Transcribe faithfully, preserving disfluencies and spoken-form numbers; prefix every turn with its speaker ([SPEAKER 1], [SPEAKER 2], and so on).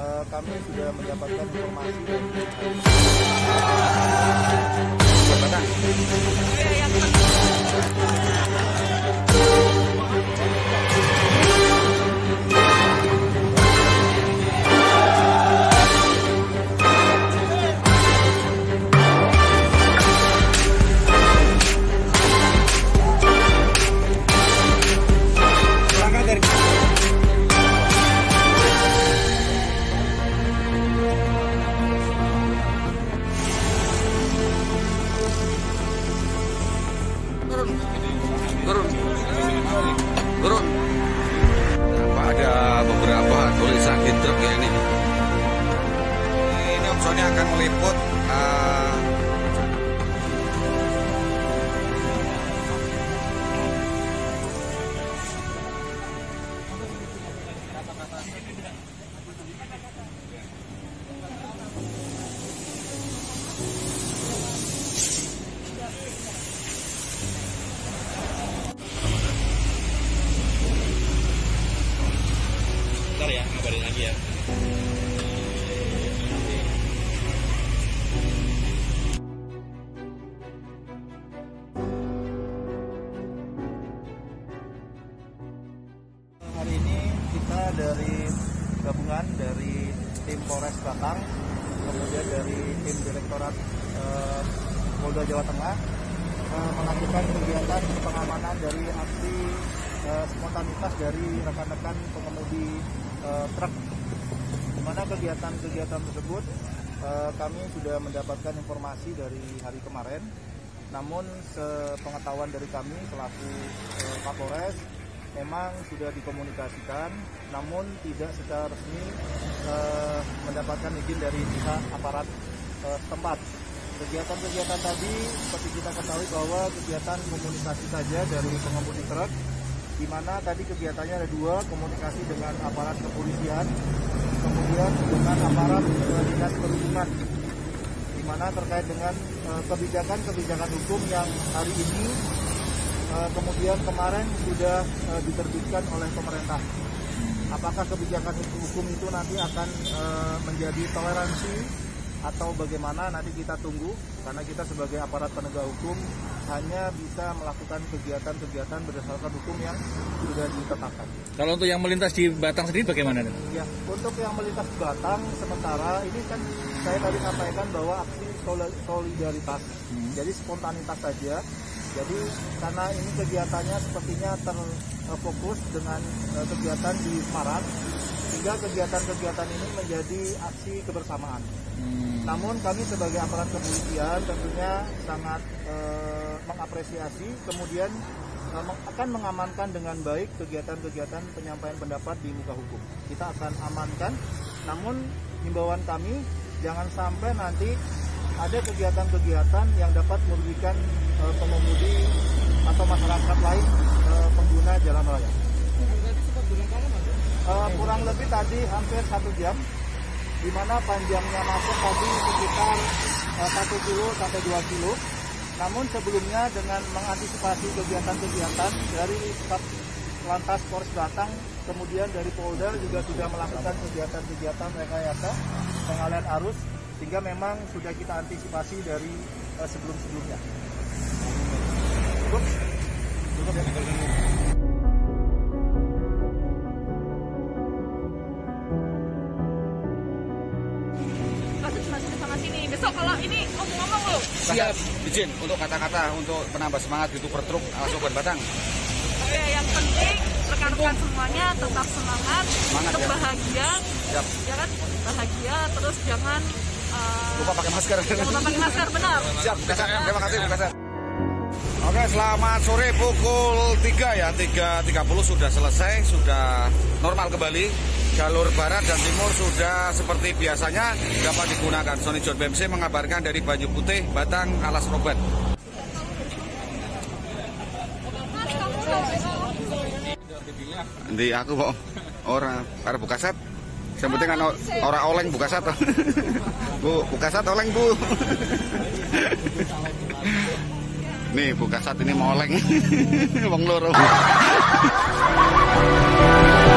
[SPEAKER 1] uh, kami sudah mendapatkan informasi dari
[SPEAKER 2] turun turun Pak, ada beberapa tulisan di truk ya ini ini opsinya akan meliput uh,
[SPEAKER 3] Bentar ya, ngabarin lagi ya.
[SPEAKER 1] hari ini kita dari gabungan dari tim Polres Batang, kemudian dari tim Direktorat eh, Polda Jawa Tengah eh, melakukan kegiatan pengamanan dari aksi eh, spontanitas dari rekan-rekan pengemudi eh, truk. Di mana kegiatan-kegiatan tersebut eh, kami sudah mendapatkan informasi dari hari kemarin. Namun sepengetahuan dari kami selaku eh, Kapolres memang sudah dikomunikasikan, namun tidak secara resmi eh, mendapatkan izin dari pihak aparat eh, setempat. Kegiatan-kegiatan tadi seperti kita ketahui bahwa kegiatan komunikasi saja dari pengemudi truk, di mana tadi kegiatannya ada dua, komunikasi dengan aparat kepolisian, kemudian dengan aparat eh, dinas perhubungan, di mana terkait dengan kebijakan-kebijakan eh, hukum yang hari ini eh, kemudian kemarin sudah eh, diterbitkan oleh pemerintah. Apakah kebijakan hukum itu nanti akan eh, menjadi toleransi atau bagaimana, nanti kita tunggu, karena kita sebagai aparat penegak hukum hanya bisa melakukan kegiatan-kegiatan berdasarkan hukum yang sudah ditetapkan.
[SPEAKER 3] Kalau untuk yang melintas di Batang sendiri bagaimana?
[SPEAKER 1] Ya, untuk yang melintas di Batang sementara ini kan saya tadi sampaikan bahwa aksi solidaritas, hmm. jadi spontanitas saja. Jadi karena ini kegiatannya sepertinya terfokus dengan uh, kegiatan di Semarang, sehingga kegiatan-kegiatan ini menjadi aksi kebersamaan. Hmm. Namun kami sebagai aparat kepolisian tentunya sangat uh, mengapresiasi, kemudian uh, akan mengamankan dengan baik kegiatan-kegiatan penyampaian pendapat di muka hukum. Kita akan amankan, namun himbauan kami jangan sampai nanti ada kegiatan-kegiatan yang dapat merugikan e, pengemudi atau masyarakat lain e, pengguna jalan raya. E, kurang lebih tadi hampir satu jam, di mana panjangnya masuk tadi sekitar e, satu kilo sampai dua kilo. Namun sebelumnya dengan mengantisipasi kegiatan-kegiatan dari Lantas Polres Batang, kemudian dari Polda juga sudah melakukan kegiatan-kegiatan rekayasa pengalihan arus, sehingga memang sudah kita antisipasi dari uh, sebelum-sebelumnya. Cukup? Cukup ya?
[SPEAKER 4] Masuk masuk sama sini. Besok kalau ini ngomong-ngomong loh.
[SPEAKER 2] Siap, izin untuk kata-kata untuk penambah semangat gitu per truk Sobat Batang.
[SPEAKER 4] Ya, yang penting rekan-rekan semuanya tetap semangat,
[SPEAKER 2] semangat
[SPEAKER 4] tetap
[SPEAKER 2] ya.
[SPEAKER 4] bahagia,
[SPEAKER 2] Siap.
[SPEAKER 4] ya kan? Bahagia, terus jangan uh,
[SPEAKER 2] lupa pakai masker.
[SPEAKER 4] Jangan lupa pakai masker, benar.
[SPEAKER 2] Siap, terima kasih Bu Kasar. Oke, selamat sore, pukul tiga ya, tiga tiga puluh sudah selesai, sudah normal kembali. Jalur barat dan timur sudah seperti biasanya dapat digunakan. Sony John B M C mengabarkan dari Banyu Putih, Batang, Alas Roban. Di aku kok orang para bukasat, yang penting kan orang oleng bukasat. Bu, bukasat oleng Bu. Nih bukasat ini mau oleng, wong loro.